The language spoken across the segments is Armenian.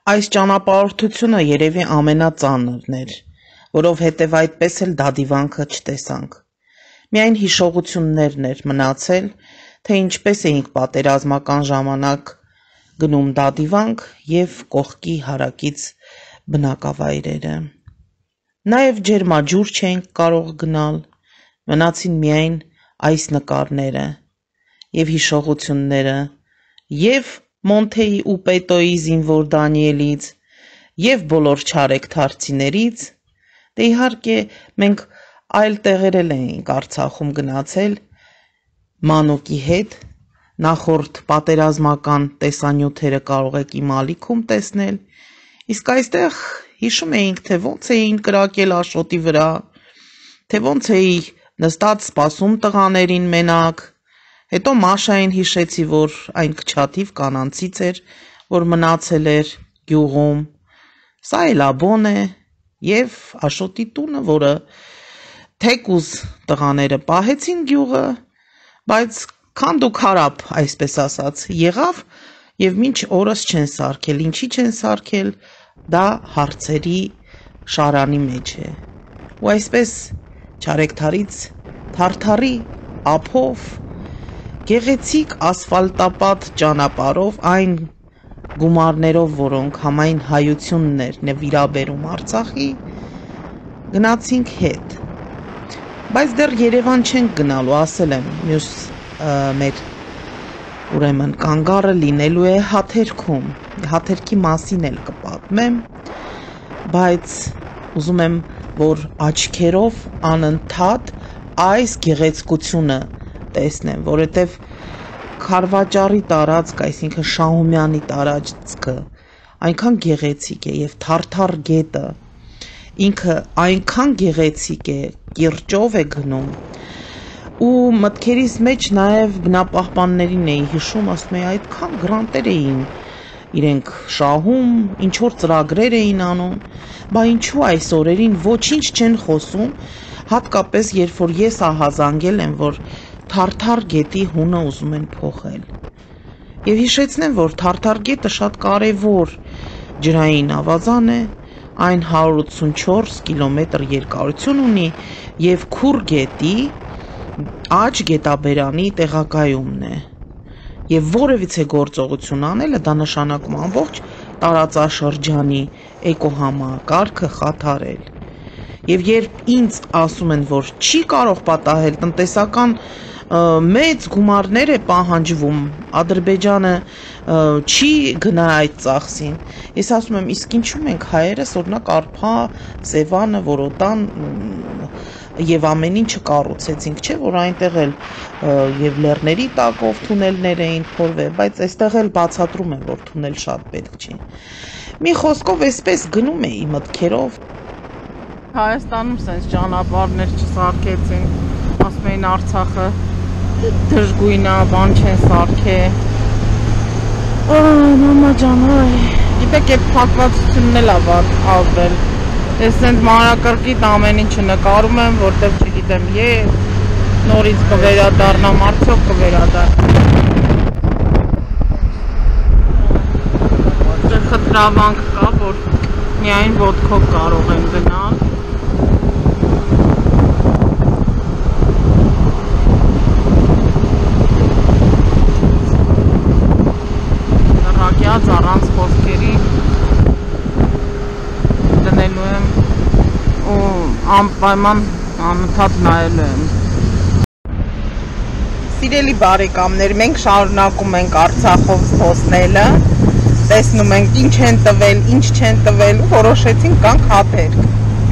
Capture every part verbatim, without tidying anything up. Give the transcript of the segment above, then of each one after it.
Այս ճանապարհորդությունը երևի ամենածանրն էր, որովհետև այդպես էլ դադիվանքը չտեսանք։ Միայն հիշողություններն էր մնացել, թե ինչպես էինք պատերազմական ժամանակ գնում դադիվանք և կողքի հարակից բնակավայրերը։ Նաև ջերմաջուր չէինք կարող գնալ, մնացին միայն այս նկարները և հիշողությունները և Մոնթեի ու Պետոյի զինվոր Դանիելից և բոլոր չարեգթարցիներից, դե իհարկե մենք այլ տեղեր էլ էինք Արցախում գնացել Մանուկի հետ, նախորդ պատերազմական տեսանյութերը կարող եք իմ ալիքում տեսնել, իսկ այստեղ հիշում էինք, թե ոնց էին կրակել Աշոտի վրա, թե ոնց էի նստած սպասում տղաներին մենակ, հետո Մաշային հիշեցի, որ այն քչաթիվ կանանցից էր, որ մնացել էր գյուղում, սա էլաբոն է և Աշոտի տունը, որը թեկուզ տղաները պահեցին գյուղը, բայց քանդ ու քարապ, այսպես ասած, եղավ և մինչ օրս չեն սարքել, ինչի չեն սարքել, դա հարցերի շարանի մեջ է, ու այսպես Չարեգթարից Թարթարի ափով, գեղեցիկ ասֆալտապատ ճանապարհով, այն գումարներով, որոնք համայն հայությունն էր նվիրաբերում Արցախի, գնացինք հետ, բայց դեռ Երևան չենք գնալու, ասել եմ, մյուս մեր ուրեմն կանգառը լինելու է Հաթերքում, Հաթերքի մասին էլ կպատմեմ, բայց ուզում եմ, որ աչքերով անընդհատ այս գեղեցկությունը տեսնեմ, որովհետև Քարվաճառի տարածքը, այսինքն Շահումյանի տարածքը այնքան գեղեցիկ է և Թարթար գետը ինքը այնքան գեղեցիկ է, կիրճով է գնում ու մտքերիս մեջ նաև բնապահպաններին էի հիշում, ասում էի այդքան գրանտեր էին իրենք շահում, ինչ-որ ծրագրեր էին անում, բա ինչու այս օրերին ոչինչ չեն խոսում, հատկապես երբ որ ես ահազանգել եմ, որ Թարթար գետի հունը ուզում են փոխել։ Եվ հիշեցնեմ, որ Թարթար գետը շատ կարևոր ջրային ավազան է, այն հարյուր ութսունչորս կիլոմետր երկարություն ունի և Քուր գետի աջ գետաբերանի տեղակայումն է։ Եվ որևիցե գործողություն անելը դա նշանակում ամբողջ տարածաշրջանի էկոհամակարգը խաթարել։ Եվ երբ ինձ ասում են, որ չի կարող պատահել, տնտեսական մեծ գումարներ է պահանջվում, Ադրբեջանը չի գնա այդ ծախսին, ես ասում եմ, իսկ ինչու մենք հայերս, օրինակ Արփա, Սևանը, Որոտան և ամեն ինչը կառուցեցինք, չէ, որ այնտեղ էլ և լեռների տակով թունելներ էին փորվել, բայց այստեղ էլ բացատրում են, որ թունել շատ պետք չի։ Մի խոսքով էսպես գնում էի մտքերով։ Հայաստանում սենց ճանապարհներ չսարքեցին, ասում էին Արցախը դժգույն է, բան չեն սարքել։ Այ մամա ջան, այ, գիտեք, այդ փակվածությունն էլ ավարտվել։ Ես սենց մանրակրկիտ ամեն ինչը նկարում եմ, որտեղ չգիտեմ, ես նորից կվերադառնամ, արդյոք կվերադառնամ։ Խտրավանք կա, որ միայն ոտքով կարող եմ գնալ։ Առանց խոսքերի դնելու եմ ու անպայման անընդհատ նայելու եմ։ Սիրելի բարեկամներ, մենք շարունակում ենք Արցախով զբոսնելը, տեսնում ենք ինչ են տվել, ինչ չեն տվել ու որոշեցինք գանք Հաթերք։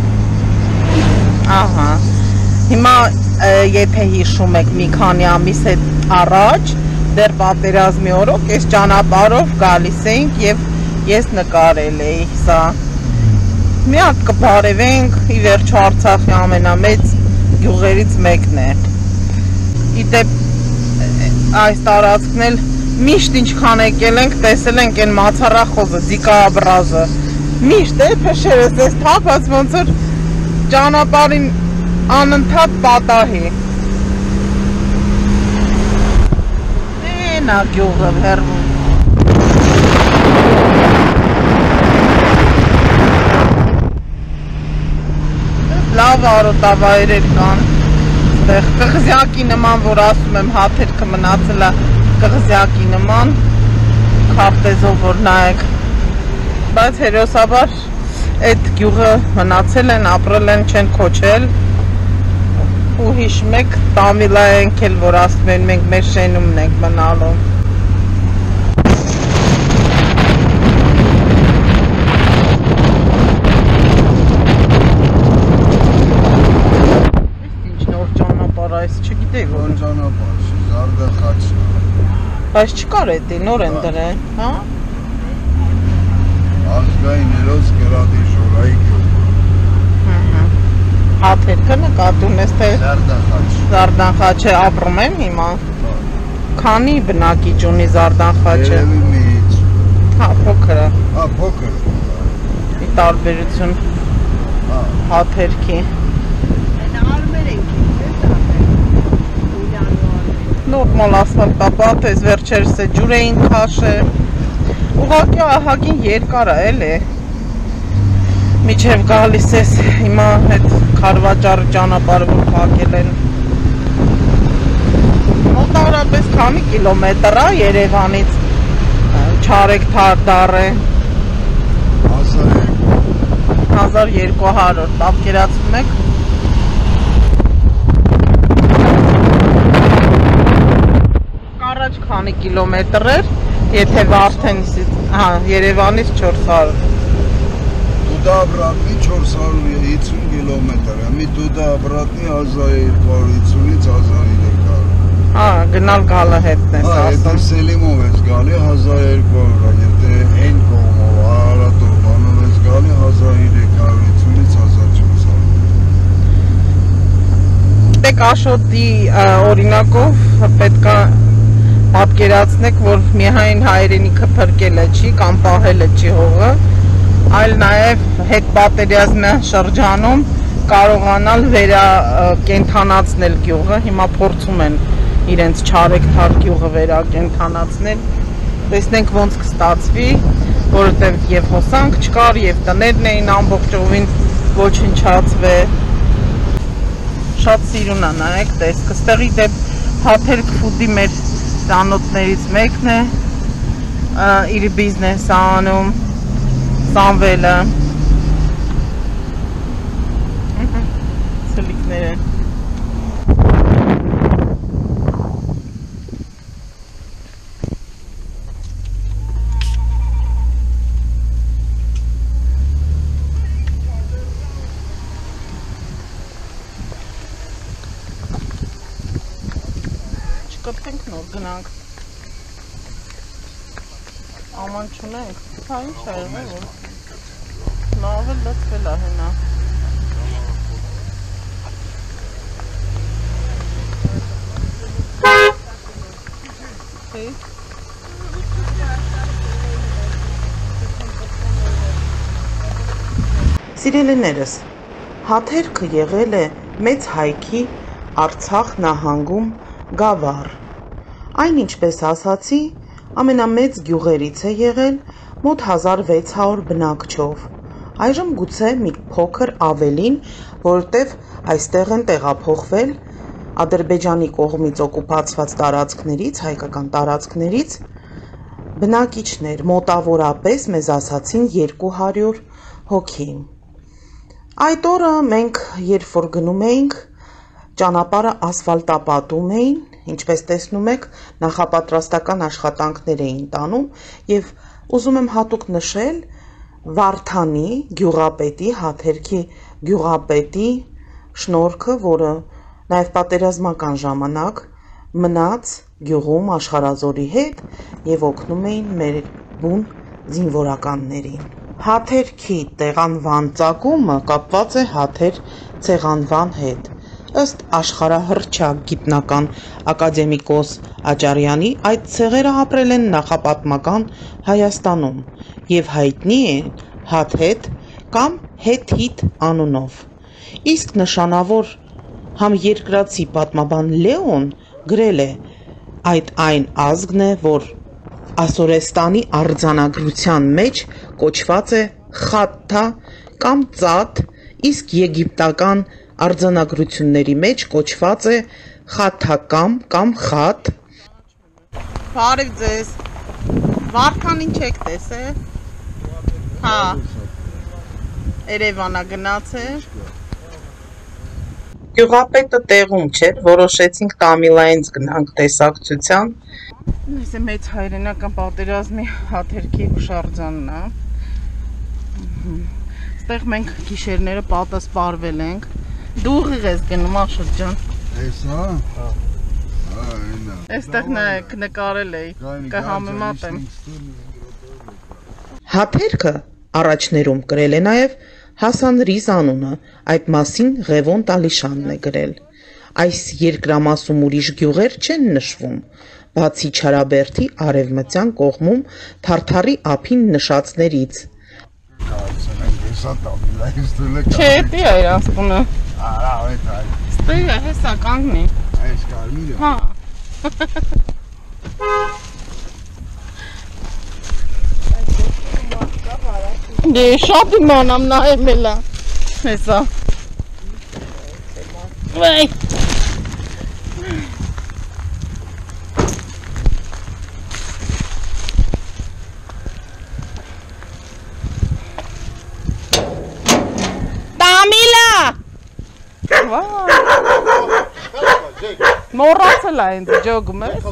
Ահա, հիմա եթե հիշում եք մի քանի ամիս առաջ դեռ պատերազմի օրոք այս ճանապարհով գալիս էինք և ես նկարել էի սա։ Մի հատ կբարևենք, ի վերջո Արցախի ամենամեծ գյուղերից մեկն է։ Իդեպ այս տարածքն էլ միշտ ինչքան եկել ենք, տեսել ենք այն մացառախոզը, ձիկաբրազը։ Միշտ է, փշերս ես թափած ոնց որ ճանապարհին անընդհատ պատահի։ Նա գյուղը հեռվում։ լավ արոտավայրեր կան, այդտեղ կղզյակի նման, որ ասում եմ հաթերքը մնացել է կղզյակի նման, քարտեզով որ նայեք, բայց հերոսաբար այդ գյուղը մնացել են, ապրել են, չեն քոչել, ու հիշում եք Տամիլա ենք էլ, որ ասում են մենք մեր շենումն ենք մնալու։ Այս չգիտեի որ ճանապարհ չի, Զարդախաչն է։ Բայց չկար էդի, նոր են դրել, հա? Ազգային հերոս Գերադի Ժորայի գյուղը։ Հաթերքը նկատում ես թե Զարդախաչ։ Զարդախաչը ապրում եմ հիմա։ Քանի բնակիչ ունի Զարդախաչը։ Երևի միից։ Հա, փոքր է։ Հա, փոքր։ Ի տարբերություն Հաթերքի։ Նորմալ ասֆալտապատ ես, վերջերս է ջուր էին քաշել, ուղղակի ահագին երկար է էլի, միջև գալիս ես հիմա այդ քարվաճառի ճանապարհը որ փակել են, մոտավորապես քանի կիլոմետր է Երևանից Չարեքթար է, հազար երկու հարյուր, պատկերացնում եք։ Առաջ քանի կիլոմետր էր, եթե Վարդենիսից, հա, Երևանից չորս հարյուր։ Տուդա обратный չորս հարյուր հիսուն կիլոմետր է, մի տուդա обратный հազար երկու հարյուր հիսունից հազար երեք հարյուր։ Հա, գնալ գալը հետն ես ասում։ Հա, եթե Սելիմով ես գալի հազար երկու հարյուր, եթե այն կողմով Արարատով բանով ես գալի հազար երեք հարյուր հիսունից հազար չորս հարյուր։ Տեք Աշոտի օրինակով պետքա պատկերացնեք, որ միայն հայրենիքը փրկելը չի կամ պահելը չի հողը, այլ նաև հետ պատերազմյան շրջանում կարողանալ վերակենդանացնել գյուղը, հիմա փորձում են իրենց Չարեքթար գյուղը վերակենդանացնել, տեսնենք ոնց կստացվի, որովհետև եւ հոսանք չկար, եւ տներն էին ամբողջովին ոչնչացվել, շատ սիրուն է նայեք տեսքը, ստեղի դեպ Հաթերք ֆուդի մեր ծանոթներից մեկն է, իր բիզնեսը անում, Սամվելը, սլիկներ են։ Չկպենք նոր գնանք, աման չունենք, հա ինչ է եղել որ, լավ էլ լծվել է հենա։ Սիրելիներս, Հաթերքը եղել է մեծ հայքի Արցախ նահանգում գավառ, այն ինչպես ասացի, ամենամեծ գյուղերից է եղել մոտ հազար վեց հարյուր բնակչով, այժմ գուցե մի փոքր ավելին, որովհետև այստեղ են տեղափոխվել Ադրբեջանի կողմից օկուպացված տարածքներից, հայկական տարածքներից բնակիչներ, մոտավորապես մեզ ասացին երկու հարյուր հոգի։ Այդ օրը մենք երբ որ գնում էինք, ճանապարհը ասֆալտապատում էին, ինչպես տեսնում եք, նախապատրաստական աշխատանքներ էին տանում եւ ուզում եմ հատուկ նշել Վարդանի գյուղապետի, Հաթերքի գյուղապետի շնորհքը, որը նաեւ պատերազմական ժամանակ մնաց գյուղում աշխարհազորի հետ եւ օգնում էին մեր բուն զինվորականներին։ Հաթերքի տեղանվան ծագումը կապված է Հաթեր ցեղանվան հետ։ Ըստ աշխարհահռչակ գիտնական ակադեմիկոս Աճարյանի, այդ ցեղերը ապրել են նախապատմական Հայաստանում եւ հայտնի են Հաթետ կամ Հեթիտ անունով։ Իսկ նշանավոր համերկրացի պատմաբան Լեոն գրել է. այդ այն ազգն է, որ Ասորեստանի արձանագրության մեջ կոչված է Խաթթա կամ Ծաթ իսկ եգիպտական արձանագրությունների մեջ կոչված է խաթակամ կամ խաթ։ Բարև ձեզ։ Վարդան ինչ եք տեսել։ Հա։ Երևանա գնացել։ Գյուղապետը տեղում չէր, որոշեցինք Տամիլայից գնանք տեսակցության։ Այս է մեծ հայրենական պատերազմի հաթերքի հուշարձանն է։ Այստեղ մենք գիշերները պատասպարվել ենք։ Դու ուղիղ ես գնում Աշոտ ջան։ Էսա։ Հա։ Այնա։ Այստեղ նկարել էի, կհամեմատեմ։ Հաթերքը առաջներում գրել է նաև Հասան Ռիզանունը, այդ մասին Ղևոն Տալիշանն է գրել։ Այս երկրամասում ուրիշ գյուղեր չեն նշվում, բացի Չարաբերդի արևմտյան կողմում Թարթարի ափին նշածներից։ Չէ, դի է ասպունը։ Արա, այդ այդ։ Ստեյը հեսա կանգնի։ Այս կարմիրը։ Հա։ Դե շատ իմանամ նայեմ էլա։ Հեսա։ Վայ։ Տամիլա։ Վայ։ Մոռացել է ինձ ջոգում ես։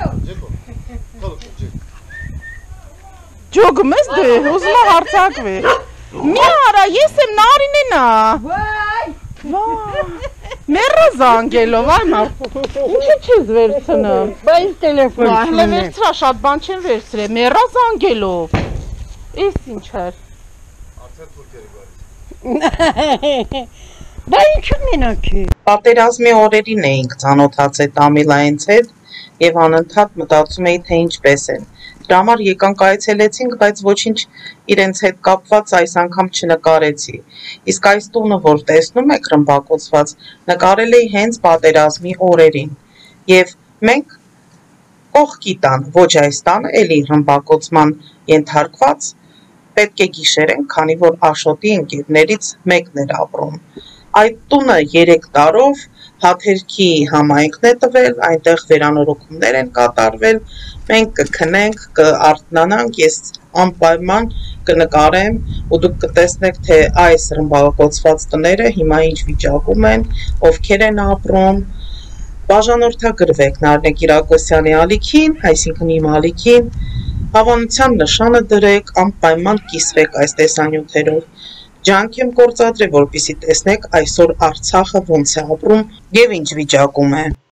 Ջոգում ես դե, ուզում է հարցակվի։ Մի արա, ես եմ Նարինեն ա։ Վայ։ Վայ։ Մերը զանգելով, այ մարդ։ Ինչու չես վերցնում։ Բայց տելեֆոն չունի։ Հələ վերցրա, շատ բան չեն վերցրել, մերը զանգելով։ Էս ինչ էր։ Արդեն թուրքերը գալիս։ Բա ինչու մենակ է։ Պատերազմի օրերին էինք ծանոթացել Տամիլայից հետ եւ անընդհատ մտածում էի թե ինչպես են։ Դրա համար եկանք այցելեցինք, բայց ոչինչ իրենց հետ կապված այս անգամ չնկարեցի։ Իսկ այս տունը, որ տեսնում եք ռմբակոծված, նկարել էի հենց պատերազմի օրերին։ Եվ մենք կողքի տան, ոչ այս տանը, էլի ռմբակոծման ենթարկված, պետք է գիշերենք, քանի որ Աշոտի ընկերներից մեկն էր ապրում։ Այդ տունը երեք տարով հաթերքի համայնքն է տվել, այնտեղ վերանորոգումներ են կատարվել, մենք կքնենք, կարթնանանք, ես անպայման կնկարեմ ու դուք կտեսնեք, թե այս ռմբակոծված տները հիմա ինչ վիճակում են, ովքեր են ապրում, բաժանորդագրվեք Նարինե Կիրակոսյանի ալիքին, այսինքն իմ ալիքին, հավանության նշանը դրեք, անպայման կիսվեք այս տեսանյութերով, ջանք եմ գործադրել, որպեսզի տեսնեք այսօր Արցախը ոնց է ապրում և ինչ վիճակում է։